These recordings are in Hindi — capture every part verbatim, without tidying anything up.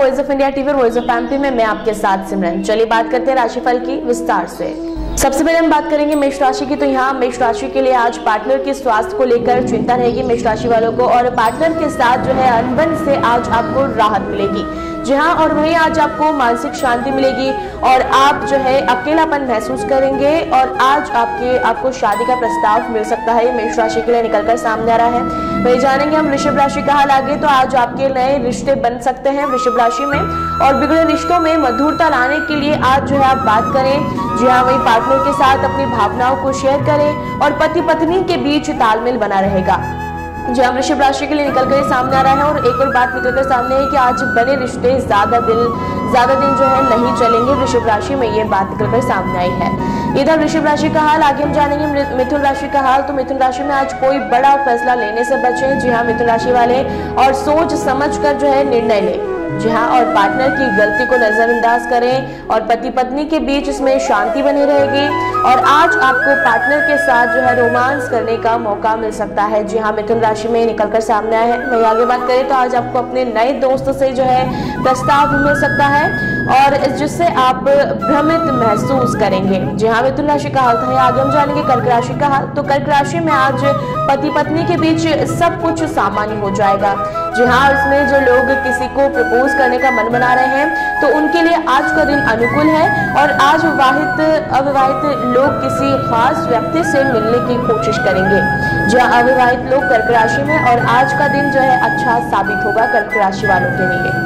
वॉइस ऑफ इंडिया टीवी और वॉइस ऑफ एमपी में मैं आपके साथ सिमरन। चलिए बात करते हैं राशिफल की विस्तार से। सबसे पहले हम बात करेंगे मेष राशि की। तो यहाँ मेष राशि के लिए आज पार्टनर के स्वास्थ्य को लेकर चिंता रहेगी मेष राशि वालों को, और पार्टनर के साथ जो है अनबन से आज आपको राहत मिलेगी। जी हाँ, और वहीं आज आपको मानसिक शांति मिलेगी और आप जो है अकेलापन महसूस करेंगे, और आज आपके आपको शादी का प्रस्ताव मिल सकता है, मेष राशि के लिए निकलकर सामने आ रहा है। वही जानेंगे हम वृषभ राशि का हाल आगे। तो आज आपके नए रिश्ते बन सकते हैं वृषभ राशि में, और बिगड़े रिश्तों में मधुरता लाने के लिए आज जो है आप बात करें। जी हाँ, वही पार्टनर के साथ अपनी भावनाओं को शेयर करें और पति पत्नी के बीच तालमेल बना रहेगा। जी हाँ, वृषभ राशि के लिए निकलकर सामने आ रहा है। और एक और बात निकलकर सामने है कि आज बने रिश्ते ज्यादा दिल ज्यादा दिन जो है नहीं चलेंगे वृषभ राशि में, ये बात निकलकर सामने आई है। इधर वृषभ राशि का हाल आगे हम जानेंगे मिथुन राशि का हाल। तो मिथुन राशि में आज कोई बड़ा फैसला लेने से बचें। जी हाँ, मिथुन राशि वाले और सोच समझ कर जो है निर्णय लें। जी हाँ, और पार्टनर की गलती को नजरअंदाज करें और पति पत्नी के बीच इसमें शांति बनी रहेगी, और आज आपको पार्टनर के साथ जो है रोमांस करने का मौका मिल सकता है। जी हाँ, मिथुन राशि में निकलकर सामने आया है। वही आगे बात करें तो आज आपको अपने नए दोस्त से जो है प्रस्ताव मिल सकता है, और जिससे आप भ्रमित महसूस करेंगे। जी हाँ, मिथुन राशि का हाल था। आगे हम जानेंगे कर्क राशि का हाल। तो कर्क राशि में आज पति पत्नी के बीच सब कुछ सामान्य हो जाएगा। जी हाँ, इसमें जो लोग किसी को प्रपोज करने का मन बना रहे हैं तो उनके लिए आज का दिन अनुकूल है, और आज विवाहित अविवाहित लोग किसी खास व्यक्ति से मिलने की कोशिश करेंगे। जी हाँ, अविवाहित लोग कर्क राशि में, और आज का दिन जो है अच्छा साबित होगा कर्क राशि वालों के लिए।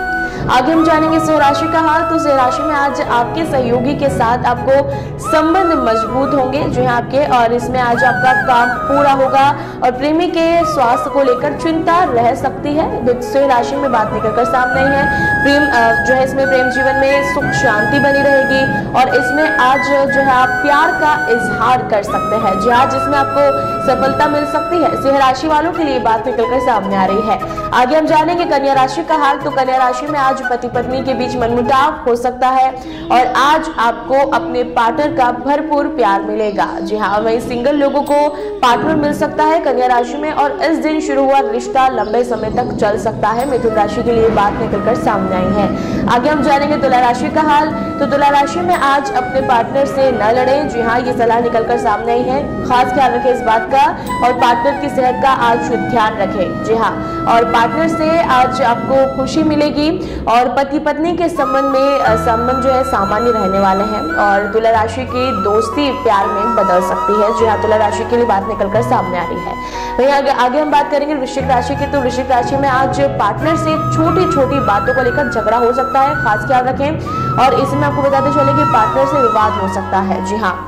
आगे हम जानेंगे सिंह राशि का हाल। तो सिंह राशि में आज आपके सहयोगी के साथ आपको संबंध मजबूत होंगे जो है आपके, और इसमें आज आपका काम पूरा होगा, और प्रेमी के स्वास्थ्य को लेकर चिंता रह सकती है। सिंह राशि में बात निकलकर सामने है प्रेम जो है इसमें प्रेम जीवन में सुख शांति बनी रहेगी, और इसमें आज जो है आप प्यार का इजहार कर सकते हैं। जी आज इसमें आपको सफलता मिल सकती है। सिंह राशि वालों के लिए बात निकलकर सामने आ रही है। आगे हम जानेंगे कन्या राशि का हाल। तो कन्या राशि में आज पति पत्नी के बीच मनमुटाव हो सकता है, और आज आपको अपने पार्टनर का भरपूर प्यार मिलेगा। जी हाँ, वही सिंगल लोगों को पार्टनर मिल सकता है कन्या राशि में, और इस दिन शुरू हुआ रिश्ता लंबे समय तक चल सकता है। मिथुन राशि के लिए बात निकलकर सामने आई है। आगे हम जानेंगे तुला राशि का हाल। तो तुला राशि में आज अपने पार्टनर से न लड़ें। जी हाँ, ये सलाह निकलकर सामने आई है। खास ख्याल रखें इस बात का, और पार्टनर की सेहत का आज ध्यान रखें। जी हाँ, और पार्टनर से आज आपको खुशी मिलेगी, और पति पत्नी के संबंध में संबंध जो है सामान्य रहने वाले हैं, और तुला राशि की दोस्ती प्यार में बदल सकती है। जी हाँ, तुला राशि के लिए बात निकलकर सामने आ रही है। वहीं आगे आगे हम बात करेंगे वृश्चिक राशि की। तो वृश्चिक राशि में आज पार्टनर से छोटी छोटी बातों को लेकर झगड़ा हो सकता है, खास ख्याल रखें। और इसमें आपको बताते चले कि पार्टनर से विवाद हो सकता है। जी हाँ,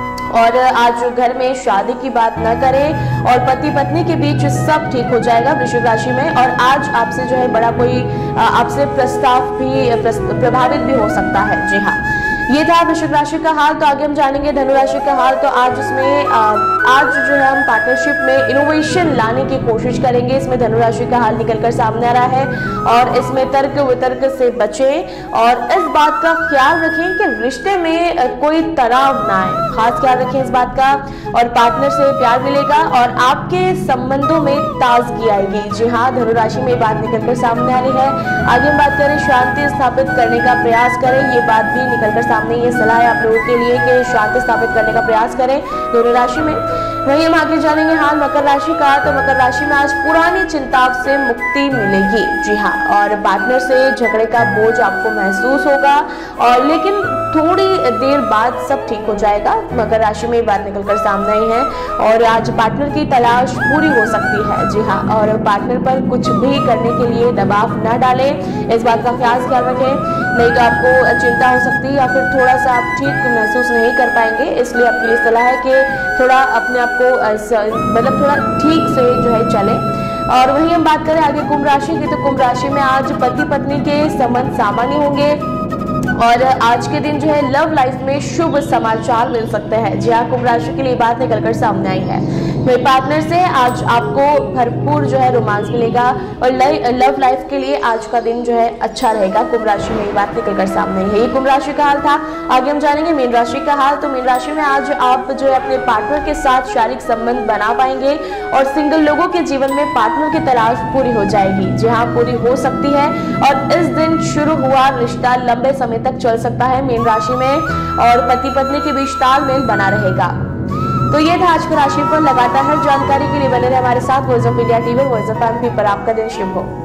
और आज घर में शादी की बात न करें, और पति पत्नी के बीच सब ठीक हो जाएगा वृश्चिक राशि में, और आज आपसे जो है बड़ा कोई आपसे प्रस्ताव भी प्रभावित भी हो सकता है। जी हाँ, ये था वृश्चिक राशि का हाल। तो आगे हम जानेंगे धनु राशि का हाल। तो आज उसमें आज जो है हम पार्टनरशिप में इनोवेशन लाने की कोशिश करेंगे। इसमें धनु राशि का हाल निकलकर सामने आ रहा है, और इसमें तर्क वितर्क से बचें, और इस बात का ख्याल रखें कि रिश्ते में कोई तनाव ना आए। खास ख्याल रखें इस बात का, और पार्टनर से प्यार मिलेगा, और आपके संबंधों में ताजगी आएगी। जी हाँ, धनु राशि में बात निकलकर सामने आ रही है। आगे हम बात करें शांति स्थापित करने का प्रयास करें, ये बात भी निकलकर सामने ये सलाह है आप लोगों के लिए कि शांति स्थापित करने का प्रयास करें दोनों राशि में। वहीं हम आगे जानेंगे हाल मकर राशि का। तो मकर राशि में आज पुरानी चिंताओं से मुक्ति मिलेगी। जी हाँ, और पार्टनर से झगड़े का बोझ आपको महसूस होगा, और लेकिन थोड़ी देर बाद सब ठीक हो जाएगा। मकर राशि में बात निकलकर सामने आई है, और आज पार्टनर की तलाश पूरी हो सकती है। जी हाँ, और पार्टनर पर कुछ भी करने के लिए दबाव न डालें, इस बात का खास ख्याल रखें, नहीं तो आपको चिंता हो सकती है, या फिर थोड़ा सा आप ठीक महसूस नहीं कर पाएंगे। इसलिए आपके लिए सलाह है कि थोड़ा अपने आप को मतलब थोड़ा ठीक से जो है चले। और वहीं हम बात करें आगे कुंभ राशि की। तो कुंभ राशि में आज पति पत्नी के संबंध सामान्य होंगे, और आज के दिन जो है लव लाइफ में शुभ समाचार मिल सकते हैं। जी हाँ, कुंभ राशि के लिए बात निकलकर सामने आई है। मेरे पार्टनर से आज आपको भरपूर जो है रोमांस मिलेगा और लव लाइफ के लिए आज का दिन जो है अच्छा रहेगा। कुंभ राशि में ये बात निकल कर सामने है। ये कुंभ राशि का हाल था। आगे हम जानेंगे मीन राशि का हाल। तो मीन राशि में आज आप जो है अपने पार्टनर के साथ शारीरिक संबंध बना पाएंगे और सिंगल लोगों के जीवन में पार्टनर की तलाश पूरी हो जाएगी। जी हाँ, पूरी हो सकती है और इस दिन शुरू हुआ रिश्ता लंबे समय तक चल सकता है मीन राशि में और पति पत्नी के बीच तालमेल बना रहेगा। तो ये था आज का राशिफल। लगातार हर जानकारी के लिए बने रहे हमारे साथ। Voice of India TV, voice of MP पर। आपका दिन शुभ हो।